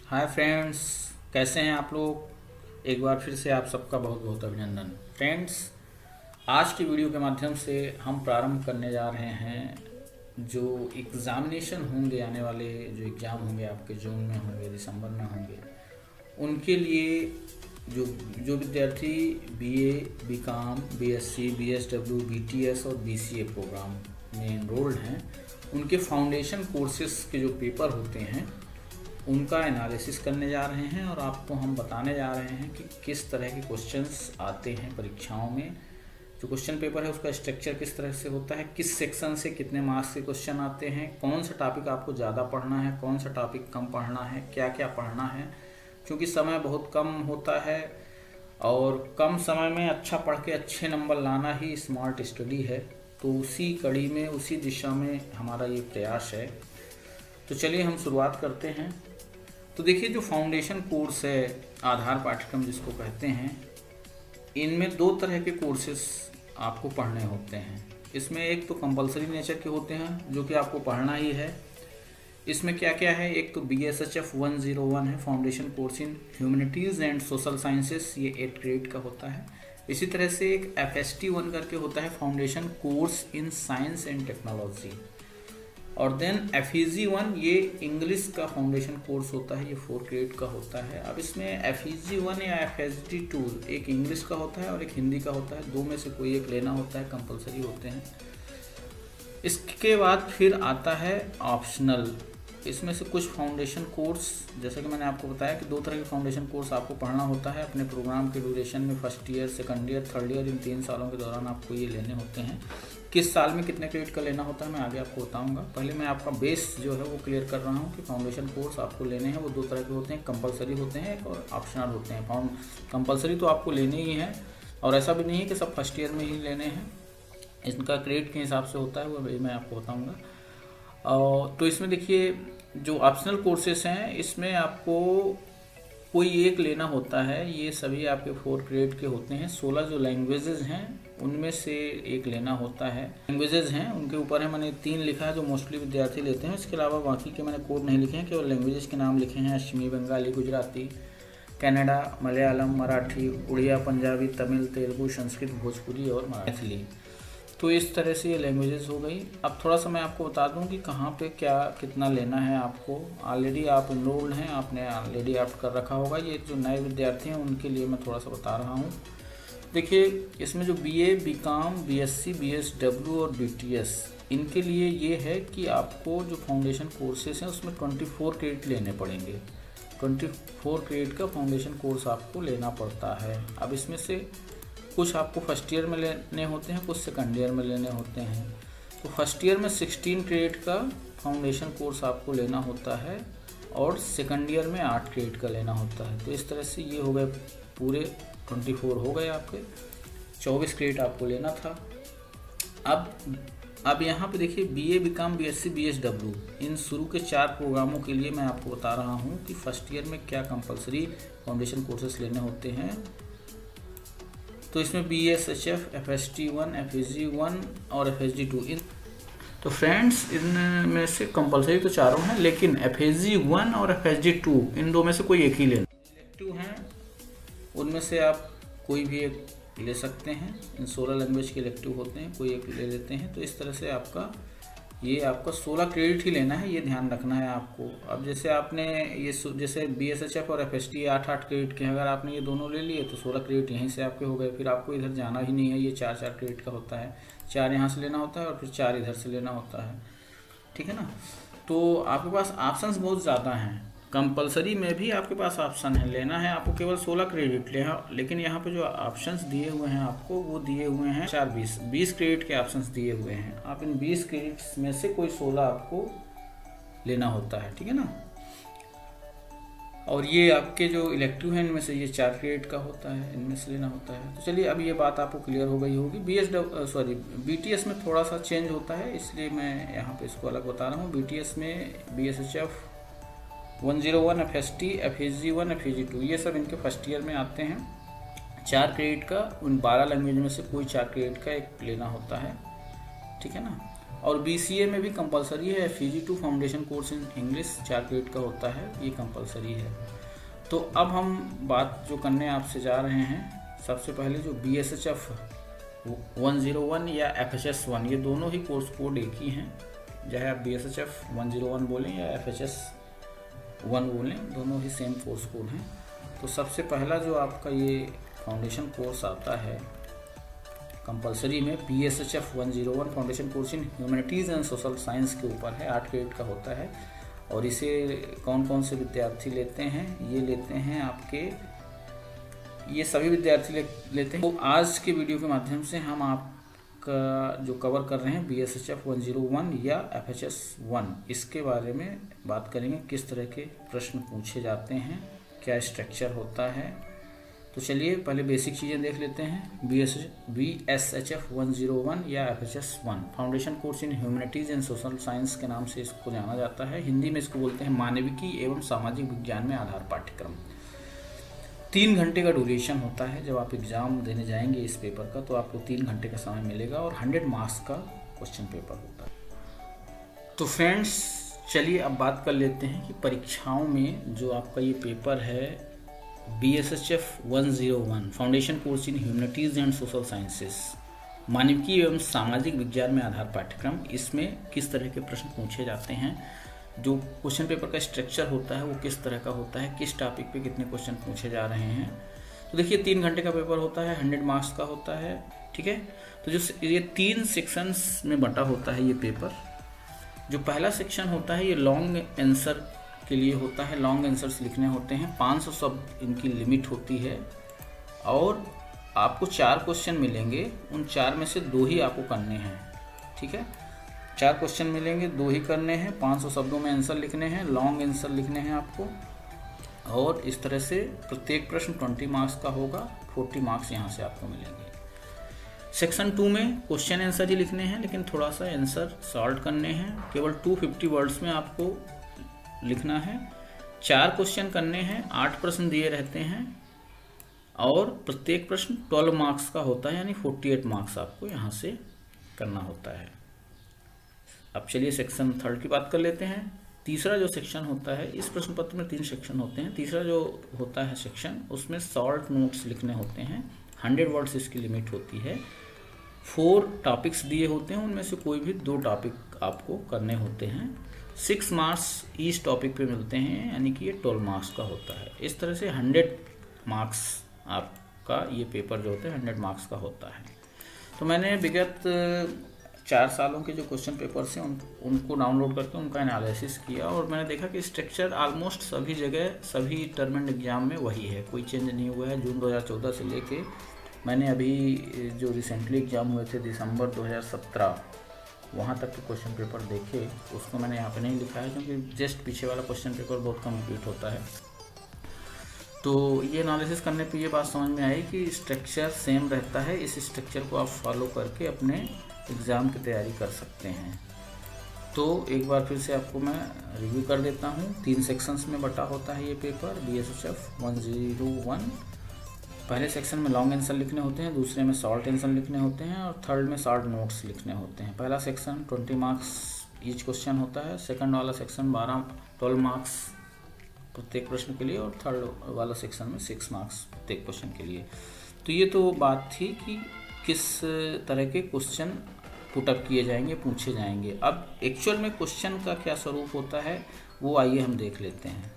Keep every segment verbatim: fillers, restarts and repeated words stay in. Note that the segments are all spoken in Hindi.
हाय फ्रेंड्स, कैसे हैं आप लोग। एक बार फिर से आप सबका बहुत बहुत अभिनंदन। फ्रेंड्स, आज की वीडियो के माध्यम से हम प्रारंभ करने जा रहे हैं जो एग्ज़ामिनेशन होंगे, आने वाले जो एग्ज़ाम होंगे आपके जून में होंगे, दिसंबर में होंगे, उनके लिए जो जो विद्यार्थी BA, BCom, BSc, BSW, BTS और बीसीए प्रोग्राम में एनरोल्ड हैं, उनके फाउंडेशन कोर्सेज के जो पेपर होते हैं उनका एनालिसिस करने जा रहे हैं और आपको हम बताने जा रहे हैं कि किस तरह के क्वेश्चंस आते हैं परीक्षाओं में। जो क्वेश्चन पेपर है उसका स्ट्रक्चर किस तरह से होता है, किस सेक्शन से कितने मार्क्स के क्वेश्चन आते हैं, कौन सा टॉपिक आपको ज़्यादा पढ़ना है, कौन सा टॉपिक कम पढ़ना है, क्या क्या पढ़ना है। क्योंकि समय बहुत कम होता है और कम समय में अच्छा पढ़ के अच्छे नंबर लाना ही स्मार्ट स्टडी है, तो उसी कड़ी में, उसी दिशा में हमारा ये प्रयास है। तो चलिए हम शुरुआत करते हैं। तो देखिए, जो फाउंडेशन कोर्स है, आधार पाठ्यक्रम जिसको कहते हैं, इनमें दो तरह के कोर्सेस आपको पढ़ने होते हैं। इसमें एक तो कंपलसरी नेचर के होते हैं जो कि आपको पढ़ना ही है। इसमें क्या क्या है, एक तो B S H F one zero one है, foundation course in humanities and social sciences, ये एट ग्रेड का होता है। इसी तरह से एक एफ एस टी वन करके होता है, foundation course in science and technology. और then F E G one, ये इंग्लिश का फाउंडेशन कोर्स होता है, ये फोर ग्रेड का होता है। अब इसमें एफ ई जी वन या एफ एस डी टू, एक इंग्लिश का होता है और एक हिंदी का होता है, दो में से कोई एक लेना होता है, कंपलसरी होते हैं। इसके बाद फिर आता है ऑप्शनल। इसमें से कुछ फाउंडेशन कोर्स, जैसे कि मैंने आपको बताया कि दो तरह के फाउंडेशन कोर्स आपको पढ़ना होता है अपने प्रोग्राम के ड्यूरेशन में। First year, second year, third year, इन तीन सालों के दौरान आपको ये लेने होते हैं। किस साल में कितने क्रेडिट का लेना होता है मैं आगे आपको बताऊंगा। पहले मैं आपका बेस जो है वो क्लियर कर रहा हूँ कि फाउंडेशन कोर्स आपको लेने हैं वो दो तरह के होते हैं, कंपलसरी होते हैं एक और ऑप्शनल होते हैं। फाउंड कंपलसरी तो आपको लेने ही है और ऐसा भी नहीं है कि सब फर्स्ट ईयर में ही लेने हैं, इनका क्रेडिट के हिसाब से होता है, वो मैं आपको बताऊँगा। और तो इसमें देखिए, जो ऑप्शनल कोर्सेस हैं इसमें आपको कोई एक लेना होता है। ये सभी आपके फोर क्रेडिट के होते हैं। सोलह जो लैंग्वेजेस हैं उनमें से एक लेना होता है। लैंग्वेजेस हैं उनके ऊपर है, मैंने तीन लिखा है जो मोस्टली विद्यार्थी लेते हैं। इसके अलावा बाकी के मैंने कोड नहीं लिखे हैं, केवल लैंग्वेजेस के नाम लिखे हैं। असमी, बंगाली, गुजराती, कन्नड़ा, मलयालम, मराठी, उड़िया, पंजाबी, तमिल, तेलुगु, संस्कृत, भोजपुरी और मैथिली। तो इस तरह से ये लैंग्वेजेस हो गई। अब थोड़ा सा मैं आपको बता दूं कि कहाँ पे क्या कितना लेना है आपको। ऑलरेडी आप एनरोल्ड हैं, आपने ऑलरेडी ऑप्ट कर रखा होगा। ये जो नए विद्यार्थी हैं उनके लिए मैं थोड़ा सा बता रहा हूँ। देखिए, इसमें जो बीए, बीकॉम, बीएससी, बीएसडब्ल्यू और बीटीएस, इनके लिए ये है कि आपको जो फाउंडेशन कोर्सेस हैं उसमें चौबीस क्रेडिट लेने पड़ेंगे। चौबीस क्रेडिट का फाउंडेशन कोर्स आपको लेना पड़ता है। अब इसमें से कुछ आपको फर्स्ट ईयर में लेने होते हैं, कुछ सेकंड ईयर में लेने होते हैं। तो फर्स्ट ईयर में सोलह क्रेडिट का फाउंडेशन कोर्स आपको लेना होता है और सेकंड ईयर में आठ क्रेडिट का लेना होता है। तो इस तरह से ये हो गए पूरे चौबीस हो गए आपके, चौबीस क्रेडिट आपको लेना था। अब अब यहाँ पे देखिए, बीए, बीकॉम, बीएससी, बीएसडब्ल्यू, इन शुरू के चार प्रोग्रामों के लिए मैं आपको बता रहा हूँ कि फर्स्ट ईयर में क्या कंपलसरी फाउंडेशन कोर्सेस लेने होते हैं। तो इसमें B S H F, F S T one, F A G one और एफ एस डी टू, इन तो फ्रेंड्स इनमें से कंपलसरी तो चारों हैं, लेकिन एफ ए जी वन और एफ एस डी टू, इन दो में से कोई एक ही लेना। इलेक्टिव हैं उनमें से आप कोई भी एक ले सकते हैं। इन सोलह लैंग्वेज के इलेक्टिव होते हैं, कोई एक ले लेते हैं। तो इस तरह से आपका ये आपका सोलह क्रेडिट ही लेना है, ये ध्यान रखना है आपको। अब जैसे आपने ये जैसे बी एस एच एफ और एफ एस टी आठ आठ क्रेडिट के, अगर आपने ये दोनों ले लिए तो सोलह क्रेडिट यहीं से आपके हो गए। फिर आपको इधर जाना ही नहीं है, ये चार चार क्रेडिट का होता है। चार यहाँ से लेना होता है और फिर चार इधर से लेना होता है, ठीक है ना। तो आपके पास ऑप्शंस बहुत ज़्यादा हैं। कंपलसरी में भी आपके पास ऑप्शन है, लेना है आपको केवल सोलह क्रेडिट ले, लेकिन यहाँ पे जो ऑप्शंस दिए हुए हैं आपको, वो दिए हुए हैं चार बीस बीस क्रेडिट के ऑप्शंस दिए हुए हैं। आप इन बीस क्रेडिट्स में से कोई सोलह आपको लेना होता है, ठीक है ना। और ये आपके जो इलेक्टिव हैं इनमें से ये चार क्रेडिट का होता है, इनमें से लेना होता है। तो चलिए, अब ये बात आपको क्लियर हो गई होगी। B S W sorry B T S में थोड़ा सा चेंज होता है, इसलिए मैं यहाँ पे इसको अलग बता रहा हूँ। बी टी एस में B S H F one zero one, F S T, F A G one, F A G two, ये सब इनके फर्स्ट ईयर में आते हैं। चार क्रेडिट का, उन बारह लैंग्वेज में से कोई चार क्रेडिट का एक लेना होता है, ठीक है ना। और बीसीए में भी कंपलसरी है F E G two foundation course in English, चार क्रेडिट का होता है, ये कंपलसरी है। तो अब हम बात जो करने आपसे जा रहे हैं, सबसे पहले जो B S H F one zero one या एफ एच एस वन, ये दोनों ही कोर्स कोड एक ही हैं, चाहे आप B S H F one zero one बोलें या एफ एच एस वन बोलें, दोनों ही सेम कोर्स कोड हैं। तो सबसे पहला जो आपका ये फाउंडेशन कोर्स आता है कंपलसरी में, B S H F one zero one foundation course in humanities and social science के ऊपर है, आठ क्रेडिट का होता है। और इसे कौन कौन से विद्यार्थी लेते हैं? ये लेते हैं आपके, ये सभी विद्यार्थी ले, लेते हैं। तो आज के वीडियो के माध्यम से हम आपका जो कवर कर रहे हैं B S H F one zero one या एफ एच एस वन, इसके बारे में बात करेंगे, किस तरह के प्रश्न पूछे जाते हैं, क्या स्ट्रक्चर होता है। तो चलिए पहले बेसिक चीज़ें देख लेते हैं। B S B S H F one zero one या F H S one foundation course in humanities and social science के नाम से इसको जाना जाता है। हिंदी में इसको बोलते हैं मानविकी एवं सामाजिक विज्ञान में आधार पाठ्यक्रम। तीन घंटे का ड्यूरेशन होता है। जब आप एग्ज़ाम देने जाएंगे इस पेपर का तो आपको तीन घंटे का समय मिलेगा और हंड्रेड मार्क्स का क्वेश्चन पेपर होता है। तो फ्रेंड्स चलिए अब बात कर लेते हैं कि परीक्षाओं में जो आपका ये पेपर है B S H F one zero one foundation course in humanities and social sciences, मानविकी एवं सामाजिक विज्ञान में आधार पाठ्यक्रम, इसमें किस तरह के प्रश्न पूछे जाते हैं, जो क्वेश्चन पेपर का स्ट्रक्चर होता है वो किस तरह का होता है, किस टॉपिक पे कितने क्वेश्चन पूछे जा रहे हैं। तो देखिए तीन घंटे का पेपर होता है, हंड्रेड मार्क्स का होता है, ठीक है। तो जो ये तीन सेक्शंस में बंटा होता है ये पेपर, जो पहला सेक्शन होता है ये लॉन्ग आंसर के लिए होता है, लॉन्ग आंसर्स लिखने होते हैं, पाँच सौ शब्द इनकी लिमिट होती है और आपको चार क्वेश्चन मिलेंगे, उन चार में से दो ही आपको करने हैं, ठीक है। चार क्वेश्चन मिलेंगे, दो ही करने हैं, पाँच सौ शब्दों में आंसर लिखने हैं, लॉन्ग आंसर लिखने हैं आपको, और इस तरह से प्रत्येक प्रश्न बीस मार्क्स का होगा, चालीस मार्क्स यहाँ से आपको मिलेंगे। सेक्शन टू में क्वेश्चन आंसर ही लिखने हैं, लेकिन थोड़ा सा आंसर सॉल्व करने हैं, केवल दो सौ पचास वर्ड्स में आपको लिखना है, चार क्वेश्चन करने हैं, आठ प्रश्न दिए रहते हैं और प्रत्येक प्रश्न बारह मार्क्स का होता है, यानी अड़तालीस मार्क्स आपको यहाँ से करना होता है। अब चलिए सेक्शन थर्ड की बात कर लेते हैं। तीसरा जो सेक्शन होता है, इस प्रश्न पत्र में तीन सेक्शन होते हैं, तीसरा जो होता है सेक्शन, उसमें शॉर्ट नोट्स लिखने होते हैं, हंड्रेड वर्ड्स इसकी लिमिट होती है, फोर टॉपिक्स दिए होते हैं, उनमें से कोई भी दो टॉपिक आपको करने होते हैं, सिक्स मार्क्स इस टॉपिक पे मिलते हैं, यानी कि ये ट्वेल्व मार्क्स का होता है। इस तरह से हंड्रेड मार्क्स आपका ये पेपर जो होता है हंड्रेड मार्क्स का होता है। तो मैंने विगत चार सालों के जो क्वेश्चन पेपर्स हैं उन उनको डाउनलोड करके उनका एनालिसिस किया और मैंने देखा कि स्ट्रक्चर ऑलमोस्ट सभी जगह सभी टर्म एंड एग्जाम में वही है, कोई चेंज नहीं हुआ है। जून दो हज़ार चौदह से लेके मैंने अभी जो रिसेंटली एग्ज़ाम हुए थे दिसंबर दो हज़ार सत्रह, वहाँ तक के क्वेश्चन पेपर देखे, उसको मैंने यहाँ पे नहीं लिखा है क्योंकि जस्ट पीछे वाला क्वेश्चन पेपर बहुत कंप्लीट होता है। तो ये एनालिसिस करने पे ये बात समझ में आई कि स्ट्रक्चर सेम रहता है, इस स्ट्रक्चर को आप फॉलो करके अपने एग्ज़ाम की तैयारी कर सकते हैं। तो एक बार फिर से आपको मैं रिव्यू कर देता हूँ। तीन सेक्शंस में बटा होता है ये paper B S H F one zero one. पहले सेक्शन में लॉन्ग आंसर लिखने होते हैं, दूसरे में शॉर्ट आंसर लिखने होते हैं और थर्ड में शॉर्ट नोट्स लिखने होते हैं। पहला सेक्शन बीस मार्क्स ईच क्वेश्चन होता है, सेकंड वाला सेक्शन बारह बारह मार्क्स प्रत्येक प्रश्न के लिए और थर्ड वाला सेक्शन में सिक्स मार्क्स प्रत्येक क्वेश्चन के लिए। तो ये तो बात थी कि किस तरह के क्वेश्चन पुटअप किए जाएंगे, पूछे जाएंगे। अब एक्चुअल में क्वेश्चन का क्या स्वरूप होता है वो आइए हम देख लेते हैं।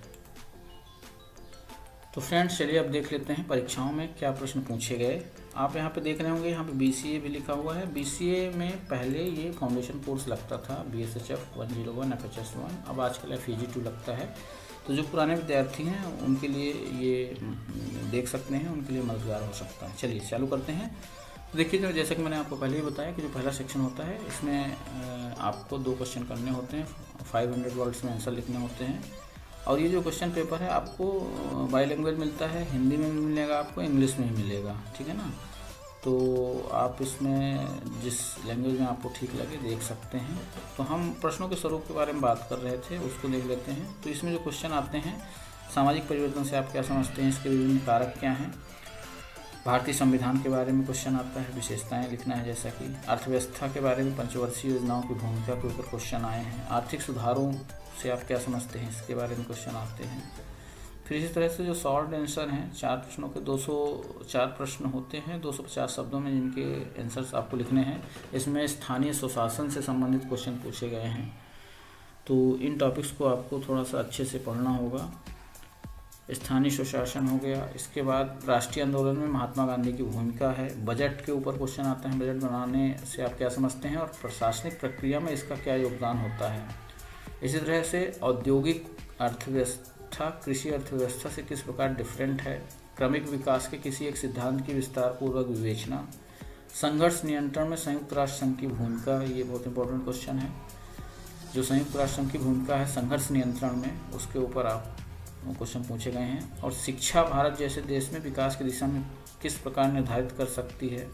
तो फ्रेंड्स चलिए अब देख लेते हैं परीक्षाओं में क्या प्रश्न पूछे गए। आप यहाँ पे देख रहे होंगे, यहाँ पे बी सी ए भी लिखा हुआ है। बी सी ए में पहले ये फाउंडेशन कोर्स लगता था B S H F one zero one F H S one, अब आजकल एफ ई जी टू लगता है। तो जो पुराने विद्यार्थी हैं उनके लिए ये देख सकते हैं, उनके लिए मददगार हो सकता है। चलिए चालू करते हैं। तो देखिए तो जैसे कि मैंने आपको पहले ही बताया कि जो पहला सेक्शन होता है इसमें आपको दो क्वेश्चन करने होते हैं, फाइव हंड्रेड वर्ड्स में आंसर लिखने होते हैं। और ये जो क्वेश्चन पेपर है आपको बाई लैंग्वेज मिलता है, हिंदी में भी मिलेगा, आपको इंग्लिश में भी मिलेगा, ठीक है ना। तो आप इसमें जिस लैंग्वेज में आपको ठीक लगे देख सकते हैं। तो हम प्रश्नों के स्वरूप के बारे में बात कर रहे थे, उसको देख लेते हैं। तो इसमें जो क्वेश्चन आते हैं, सामाजिक परिवर्तन से आप क्या समझते हैं, इसके विभिन्न कारक क्या हैं, भारतीय संविधान के बारे में क्वेश्चन आता है, विशेषताएं लिखना है, जैसा कि अर्थव्यवस्था के बारे में पंचवर्षीय योजनाओं की भूमिका के ऊपर क्वेश्चन आए हैं। आर्थिक सुधारों से आप क्या समझते हैं, इसके बारे में क्वेश्चन आते हैं। फिर इसी तरह से जो शॉर्ट आंसर हैं, चार प्रश्नों के दो सौ चार प्रश्न होते हैं दो सौ पचास शब्दों में, जिनके आंसर्स आपको लिखने हैं। इसमें स्थानीय स्वशासन से संबंधित क्वेश्चन पूछे गए हैं, तो इन टॉपिक्स को आपको थोड़ा सा अच्छे से पढ़ना होगा। स्थानीय स्वशासन हो गया, इसके बाद राष्ट्रीय आंदोलन में महात्मा गांधी की भूमिका है। बजट के ऊपर क्वेश्चन आते हैं, बजट बनाने से आप क्या समझते हैं और प्रशासनिक प्रक्रिया में इसका क्या योगदान होता है। इसी तरह से औद्योगिक अर्थव्यवस्था कृषि अर्थव्यवस्था से किस प्रकार डिफरेंट है। क्रमिक विकास के किसी एक सिद्धांत की विस्तार पूर्वक विवेचना। संघर्ष नियंत्रण में संयुक्त राष्ट्र संघ की भूमिका, ये बहुत इंपॉर्टेंट क्वेश्चन है। जो संयुक्त राष्ट्र संघ की भूमिका है संघर्ष नियंत्रण में, उसके ऊपर आप क्वेश्चन पूछे गए हैं। और शिक्षा भारत जैसे देश में विकास की दिशा में किस प्रकार निर्धारित कर सकती है।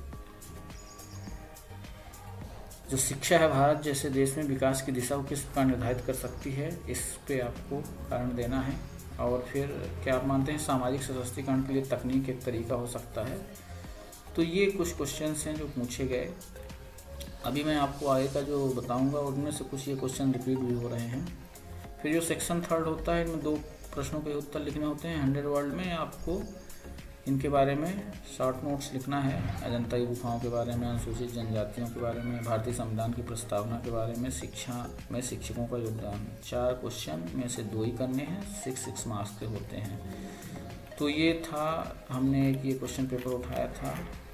जो शिक्षा है भारत जैसे देश में विकास की दिशा को किस प्रकार निर्धारित कर सकती है, इस पे आपको कारण देना है। और फिर क्या आप मानते हैं सामाजिक सशक्तिकरण के लिए तकनीक एक तरीका हो सकता है। तो ये कुछ क्वेश्चंस हैं जो पूछे गए। अभी मैं आपको आगे का जो बताऊंगा उनमें से कुछ ये क्वेश्चन रिपीट भी हो रहे हैं। फिर जो सेक्शन थर्ड होता है, इनमें दो प्रश्नों के उत्तर लिखने होते हैं। हंड्रेड वर्ड में आपको इनके बारे में शॉर्ट नोट्स लिखना है। अजंता की गुफाओं के बारे में, अनुसूचित जनजातियों के बारे में, भारतीय संविधान की प्रस्तावना के बारे में, शिक्षा में शिक्षकों का योगदान। चार क्वेश्चन में से दो ही करने हैं, सिक्स सिक्स मार्क्स के होते हैं। तो ये था, हमने एक ये क्वेश्चन पेपर उठाया था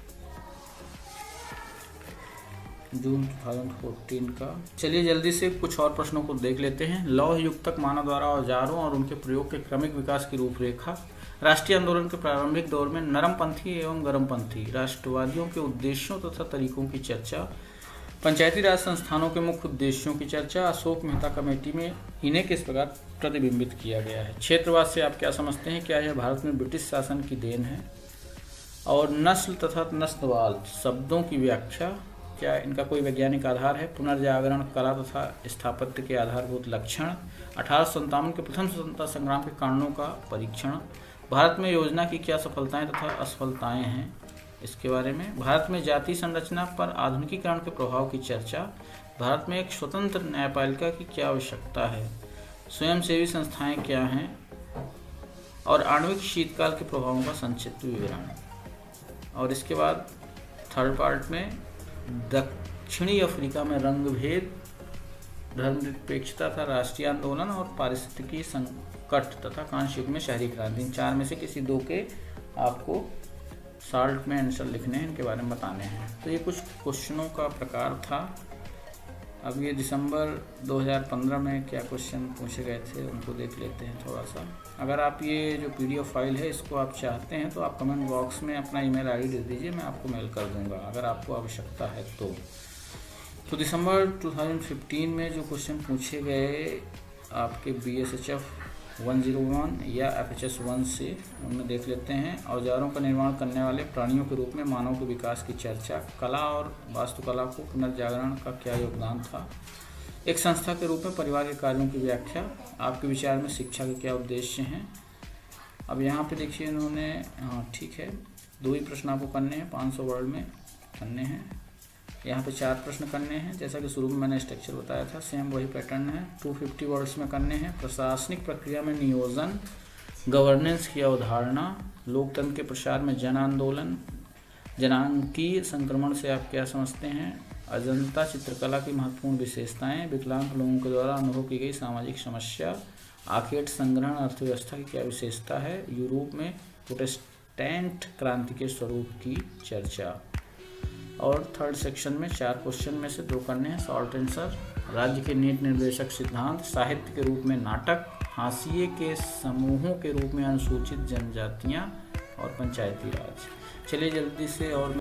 जून दो हज़ार चौदह का। चलिए जल्दी से कुछ और प्रश्नों को देख लेते हैं। लौह युग तक मानव द्वारा औजारों और उनके प्रयोग के क्रमिक विकास की रूपरेखा। राष्ट्रीय आंदोलन के प्रारंभिक दौर में नरमपंथी एवं गरमपंथी राष्ट्रवादियों के उद्देश्यों तथा तरीकों की चर्चा। पंचायती राज संस्थानों के मुख्य उद्देश्यों की चर्चा। अशोक मेहता कमेटी में इन्हें किस प्रकार प्रतिबिंबित किया गया है। क्षेत्रवाद से आप क्या समझते हैं, क्या यह भारत में ब्रिटिश शासन की देन है। और नस्ल तथा नस्लवाद शब्दों की व्याख्या, क्या इनका कोई वैज्ञानिक आधार है। पुनर्जागरण कला तथा स्थापत्य के आधारभूत लक्षण। अठारह सौ संतावन के प्रथम स्वतंत्रता संग्राम के कारणों का परीक्षण। भारत में योजना की क्या सफलताएं तथा असफलताएं हैं, इसके बारे में। भारत में जाति संरचना पर आधुनिकीकरण के प्रभाव की चर्चा। भारत में एक स्वतंत्र न्यायपालिका की क्या आवश्यकता है। स्वयंसेवी संस्थाएं क्या हैं। और आणविक शीतकाल के प्रभावों का संक्षिप्त विवरण। और इसके बाद थर्ड पार्ट में दक्षिणी अफ्रीका में रंगभेद, धर्मनिरपेक्षता तथा राष्ट्रीय आंदोलन और पारिस्थितिकी संकट तथा कांस्य युग में शहरी क्रांति। इन चार में से किसी दो के आपको शॉर्ट में आंसर लिखने हैं, इनके बारे में बताने हैं। तो ये कुछ क्वेश्चनों का प्रकार था। अब ये दिसंबर दो हज़ार पंद्रह में क्या क्वेश्चन पूछे गए थे उनको देख लेते हैं थोड़ा सा। अगर आप ये जो पीडीएफ फाइल है इसको आप चाहते हैं तो आप कमेंट बॉक्स में अपना ईमेल आईडी दे दीजिए, मैं आपको मेल कर दूंगा अगर आपको आवश्यकता है तो। तो दिसंबर दो हज़ार पंद्रह में जो क्वेश्चन पूछे गए आपके B S H F one zero one या एफ एच एस वन से, उनमें देख लेते हैं। औजारों का निर्माण करने वाले प्राणियों के रूप में मानव के विकास की चर्चा। कला और वास्तुकला को पुनर्जागरण का क्या योगदान था। एक संस्था के रूप में परिवार के कार्यों की व्याख्या। आपके विचार में शिक्षा के क्या उद्देश्य हैं। अब यहाँ पे देखिए इन्होंने, हाँ ठीक है, दो ही प्रश्न आपको करने हैं, पाँच सौ वर्ड में करने हैं। यहाँ पे चार प्रश्न करने हैं, जैसा कि शुरू में मैंने स्ट्रक्चर बताया था, सेम वही पैटर्न है। दो सौ पचास वर्ड्स में करने हैं। प्रशासनिक प्रक्रिया में नियोजन, गवर्नेंस की अवधारणा, लोकतंत्र के प्रसार में जन आंदोलन, जनांकीय संक्रमण से आप क्या समझते हैं। अजंता चित्रकला की महत्वपूर्ण विशेषताएं, विकलांग लोगों के द्वारा अनुभव की गई सामाजिक समस्या, आखेट संग्रहण अर्थव्यवस्था की क्या विशेषता है, यूरोप में प्रोटेस्टेंट क्रांति के स्वरूप की चर्चा। और थर्ड सेक्शन में चार क्वेश्चन में से दो करने हैं, शॉर्ट आंसर। राज्य के नीति निर्देशक सिद्धांत, साहित्य के रूप में नाटक, हाशिए के समूहों के रूप में अनुसूचित जनजातियां और पंचायती राज। चलिए जल्दी से और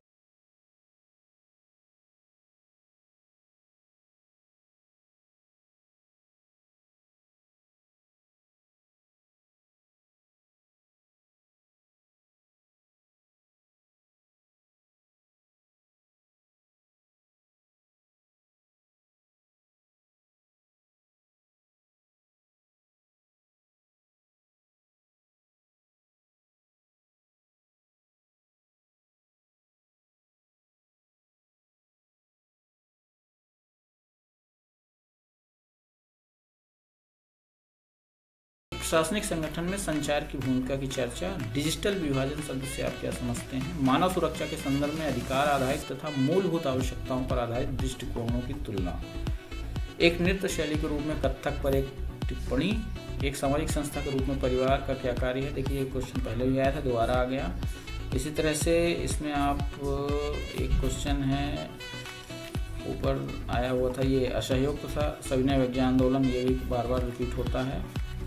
प्रशासनिक संगठन में संचार की भूमिका की चर्चा। डिजिटल विभाजन शब्द से आप क्या समझते हैं? मानव सुरक्षा के संदर्भ में अधिकार आधारित तथा मूलभूत आवश्यकताओं पर आधारित दृष्टिकोणों की तुलना। एक नृत्य शैली के रूप में कथक पर एक टिप्पणी। एक सामाजिक संस्था के रूप में परिवार का क्या कार्य है? देखिए एक क्वेश्चन पहले भी आया था, दोबारा आ गया। इसी तरह से इसमें आप एक क्वेश्चन है ऊपर आया हुआ था, ये असहयोग तथा सविनय विज्ञान आंदोलन, ये भी बार बार रिपीट होता है।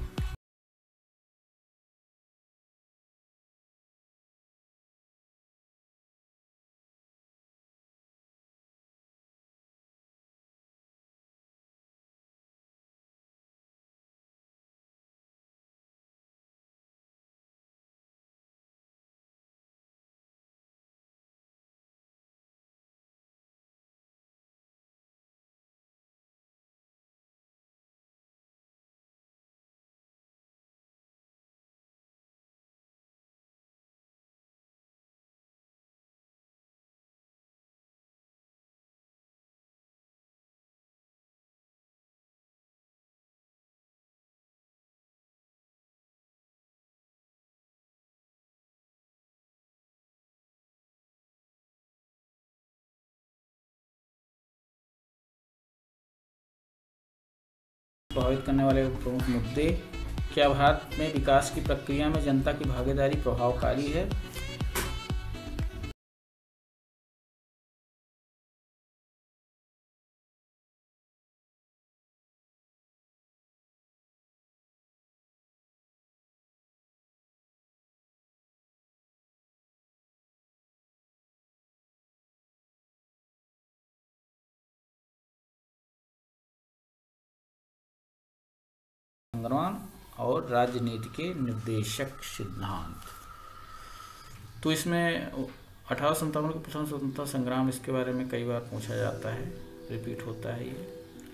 प्रभावित करने वाले प्रमुख मुद्दे। क्या भारत में विकास की प्रक्रिया में जनता की भागीदारी प्रभावकारी है? और राजनीति के निर्देशक सिद्धांत। तो इसमें अठारह सौ संतावन के प्रथम स्वतंत्रता संग्राम, इसके बारे में कई बार पूछा जाता है, रिपीट होता है ये।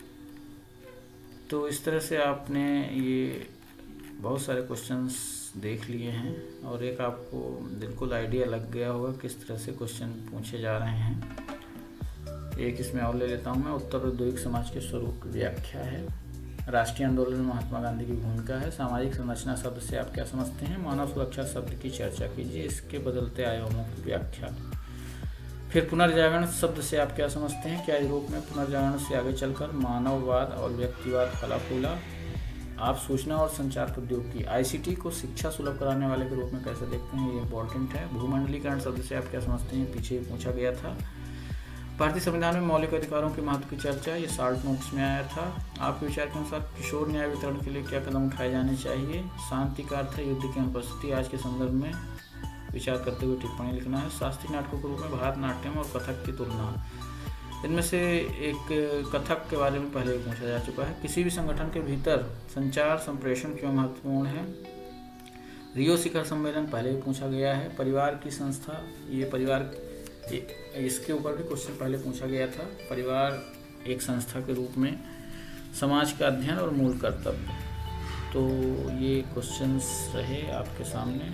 तो इस तरह से आपने ये बहुत सारे क्वेश्चंस देख लिए हैं और एक आपको बिल्कुल आइडिया लग गया होगा किस तरह से क्वेश्चन पूछे जा रहे हैं। एक इसमें और ले लेता हूँ मैं। उत्तर औद्योगिक समाज के स्वरूप की व्याख्या है। राष्ट्रीय आंदोलन में महात्मा गांधी की भूमिका है। सामाजिक संरचना शब्द से आप क्या समझते हैं? मानव सुरक्षा शब्द की चर्चा कीजिए, इसके बदलते आयामों की व्याख्या। फिर पुनर्जागरण शब्द से आप क्या समझते हैं? क्या यूरोप में पुनर्जागरण से आगे चलकर मानववाद और व्यक्तिवाद फला फूला? आप सूचना और संचार प्रौद्योगिकी आईसीटी को शिक्षा सुलभ कराने वाले के रूप में कैसे देखते हैं? ये इंपॉर्टेंट है। भूमंडलीकरण शब्द से आप क्या समझते हैं? पीछे पूछा गया था। भारतीय संविधान में मौलिक अधिकारों के महत्व की चर्चा, ये शार्ट नोट्स में आया था। आपके विचार के अनुसार किशोर न्याय वितरण के लिए क्या कदम उठाए जाने चाहिए? शांति का अर्थ है युद्ध की अनुपस्थिति। आज के संदर्भ में विचार करते हुए टिप्पणी लिखना है। शास्त्रीय नाटकों के रूप में भारतनाट्यम और कथक की तुलना। इनमें से एक कथक के बारे में पहले ही पूछा जा चुका है। किसी भी संगठन के भीतर संचार संप्रेषण क्यों महत्वपूर्ण है? रियो शिखर सम्मेलन पहले ही पूछा गया है। परिवार की संस्था, ये परिवार, इसके ऊपर भी क्वेश्चन पहले पूछा गया था। परिवार एक संस्था के रूप में समाज का अध्ययन और मूल कर्तव्य। तो ये क्वेश्चंस रहे आपके सामने।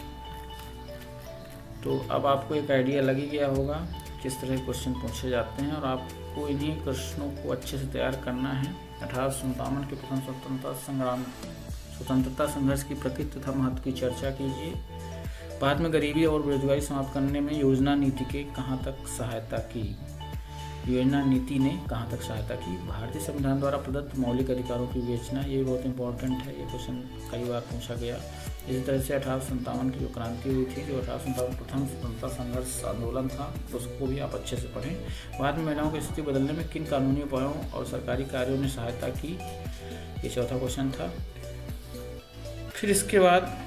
तो अब आपको एक आइडिया लग ही गया होगा किस तरह क्वेश्चन पूछे जाते हैं और आपको इन्हीं प्रश्नों को अच्छे से तैयार करना है। अठारह सौ संतावन के प्रथम स्वतंत्रता संग्राम स्वतंत्रता संघर्ष की प्रकृति तथा महत्व की चर्चा कीजिए। भारत में गरीबी और बेरोजगारी समाप्त करने में योजना नीति के कहाँ तक सहायता की? योजना नीति ने कहाँ तक सहायता की? भारतीय संविधान द्वारा प्रदत्त मौलिक अधिकारों की विवेचना, ये बहुत इंपॉर्टेंट है, ये क्वेश्चन कई बार पूछा गया। इसी तरह से अठारह सौ संतावन की जो क्रांति हुई थी, जो अठारह सौ संतावन प्रथम स्वतंत्रता संघर्ष आंदोलन था, तो उसको भी आप अच्छे से पढ़ें। भारत में महिलाओं की स्थिति बदलने में किन कानूनी उपायों और सरकारी कार्यों ने सहायता की? ये चौथा क्वेश्चन था। फिर इसके बाद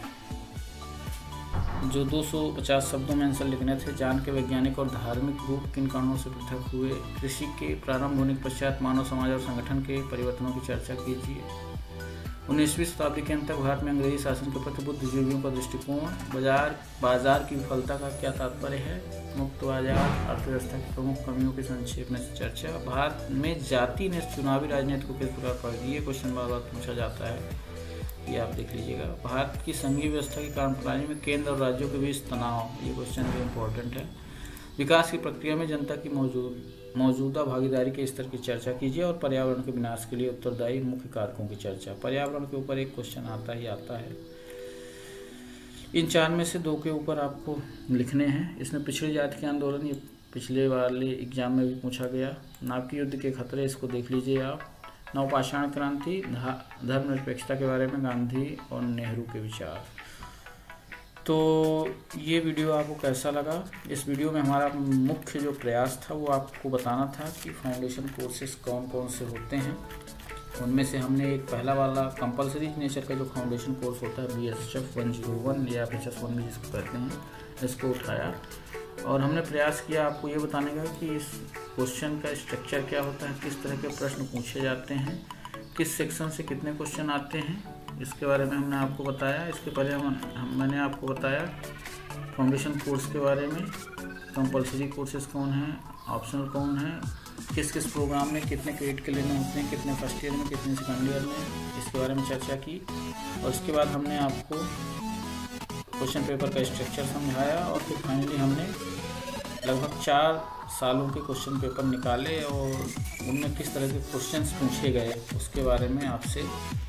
जो दो सौ पचास शब्दों में आंसर लिखने थे, जान के वैज्ञानिक और धार्मिक रूप किन कारणों से पृथक हुए? कृषि के प्रारंभ होने के पश्चात मानव समाज और संगठन के परिवर्तनों की चर्चा कीजिए। उन्नीसवीं शताब्दी के अंत तक भारत में अंग्रेजी शासन के प्रति बुद्धिजीवियों का दृष्टिकोण। बाजार बाजार की विफलता का क्या तात्पर्य है? मुक्त बाजार अर्थव्यवस्था की प्रमुख कमियों की संक्षेप में चर्चा। भारत में जाति ने चुनावी राजनीति को किस प्रकार प्रभावित किया? ये क्वेश्चन बार बार पूछा जाता है, ये आप देख लीजिएगा। भारत की संघीय व्यवस्था की कार्यप्रणाली में केंद्र और राज्यों के बीच तनाव, ये क्वेश्चन भी इम्पोर्टेंट है। विकास की प्रक्रिया में जनता की मौजूद मौजूदा भागीदारी के स्तर की चर्चा कीजिए और पर्यावरण के विनाश के लिए उत्तरदायी मुख्य कारकों की चर्चा। पर्यावरण के ऊपर एक क्वेश्चन आता ही आता है। इन चार में से दो के ऊपर आपको लिखने हैं। इसमें पिछड़ी जाति के आंदोलन, ये पिछले वाले एग्जाम में भी पूछा गया। नाभिकीय युद्ध के खतरे, इसको देख लीजिए आप। नवपाषाण क्रांति, धर्मनिरपेक्षता के बारे में गांधी और नेहरू के विचार। तो ये वीडियो आपको कैसा लगा? इस वीडियो में हमारा मुख्य जो प्रयास था वो आपको बताना था कि फाउंडेशन कोर्सेज कौन कौन से होते हैं। उनमें से हमने एक पहला वाला कंपलसरी नेचर का जो फाउंडेशन कोर्स होता है B S F one zero one या एच एस वन भी जिसको कहते हैं, इसको उठाया और हमने प्रयास किया आपको ये बताने का कि इस क्वेश्चन का स्ट्रक्चर क्या होता है, किस तरह के प्रश्न पूछे जाते हैं, किस सेक्शन से कितने क्वेश्चन आते हैं, इसके बारे में हमने आपको बताया। इसके पहले हम, हम मैंने आपको बताया फाउंडेशन कोर्स के बारे में, कंपलसरी कोर्सेज कौन हैं, ऑप्शनल कौन है, किस किस प्रोग्राम में कितने क्रेडिट के लेने होते हैं, कितने फर्स्ट ईयर में, कितने सेकंड ईयर में, इसके बारे में चर्चा की। और उसके बाद हमने आपको क्वेश्चन पेपर का स्ट्रक्चर समझाया और फिर फाइनली हमने लगभग चार सालों के क्वेश्चन पेपर निकाले और उनमें किस तरह के क्वेश्चंस पूछे गए उसके बारे में आपसे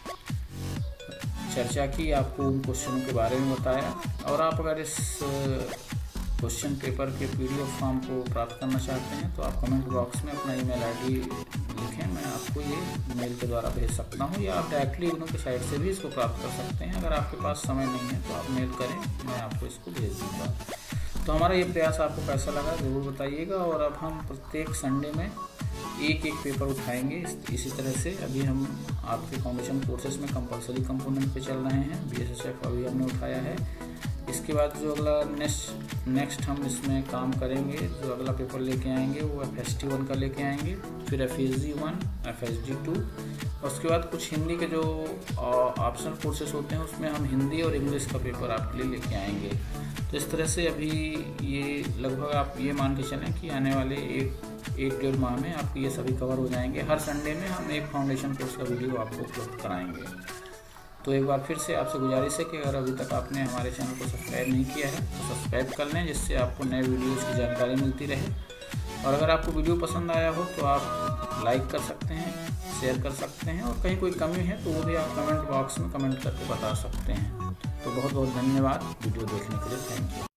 चर्चा की, आपको उन क्वेश्चनों के बारे में बताया। और आप अगर इस क्वेश्चन पेपर के पीडीएफ फॉर्म को प्राप्त करना चाहते हैं तो आप कमेंट बॉक्स में अपना ईमेल आईडी लिखें, मैं आपको ये मेल के द्वारा भेज सकता हूँ, या आप डायरेक्टली इग्नू की साइट से भी इसको प्राप्त कर सकते हैं। अगर आपके पास समय नहीं है तो आप मेल करें, मैं आपको इसको भेज दूँगा। तो हमारा ये प्रयास आपको कैसा लगा ज़रूर बताइएगा। और अब हम प्रत्येक संडे में एक एक पेपर उठाएंगे। इस, इसी तरह से अभी हम आपके फाउंडेशन कोर्सेज में कंपलसरी कंपोनेंट पे चल रहे हैं, बी एस एफ अभी हमने उठाया है। इसके बाद जो अगला नेक्स्ट नेक्स्ट हम इसमें काम करेंगे, जो अगला पेपर लेके आएंगे वो एफ एस टी वन का लेके आएंगे, फिर F S G one, F S G two, और उसके बाद कुछ हिंदी के जो ऑप्शनल कोर्सेज होते हैं उसमें हम हिंदी और इंग्लिश का पेपर आपके लिए लेके आएंगे। तो इस तरह से अभी ये लगभग आप ये मान के चलें कि आने वाले एक एक डेढ़ माह में आपके ये सभी कवर हो जाएंगे। हर संडे में हम एक फाउंडेशन कोर्स का वीडियो आपको उपलब्ध कराएंगे। तो एक बार फिर से आपसे गुजारिश है कि अगर अभी तक आपने हमारे चैनल को सब्सक्राइब नहीं किया है तो सब्सक्राइब कर लें, जिससे आपको नए वीडियोज़ की जानकारी मिलती रहे। और अगर आपको वीडियो पसंद आया हो तो आप लाइक कर सकते हैं, शेयर कर सकते हैं, और कहीं कोई कमी है तो वो भी आप कमेंट बॉक्स में कमेंट करके बता सकते हैं। तो बहुत बहुत धन्यवाद वीडियो देखने के लिए। Thank you.